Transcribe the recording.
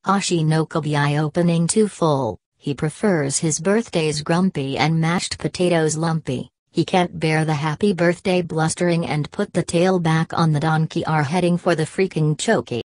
Hashi no Kobai opening too full. He prefers his birthdays grumpy and mashed potatoes lumpy. He can't bear the happy birthday blustering and put the tail back on the donkey are heading for the freaking chokey.